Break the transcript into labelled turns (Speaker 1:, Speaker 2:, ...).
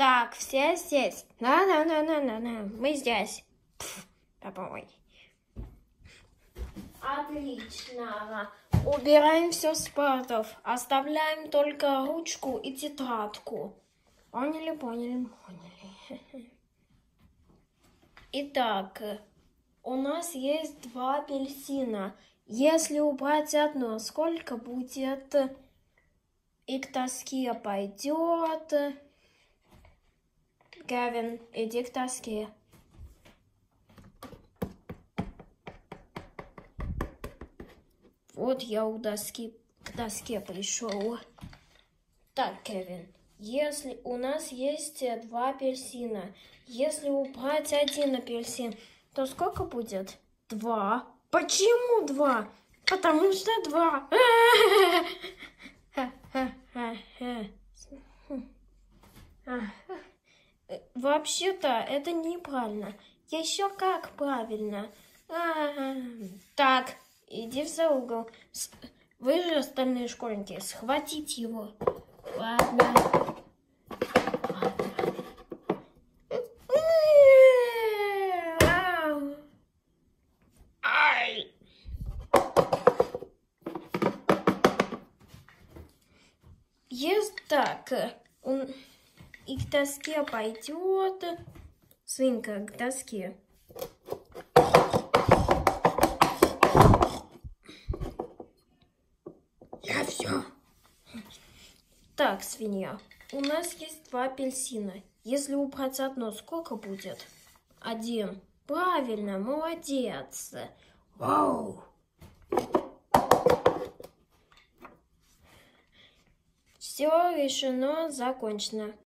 Speaker 1: Так, все здесь. Да, мы здесь. Давай. Отлично. Убираем все с партов. Оставляем только ручку и тетрадку. Поняли. Итак, у нас есть 2 апельсина. Если убрать одно, сколько будет? И к доске пойдет. Кевин, иди к доске. Вот я к доске пришел. Так, Кевин, если у нас есть 2 апельсина, если убрать 1 апельсин, то сколько будет? 2. Почему 2? Потому что 2. Вообще-то это неправильно. Еще как правильно. Так, иди за угол. Вы же остальные школьники, схватите его. Ладно. Ай! Есть так. И к доске пойдет. Свинка к доске. Я все. Так, свинья, у нас есть 2 апельсина. Если убрать одно, сколько будет? 1. Правильно, молодец. Вау. Все решено, закончено.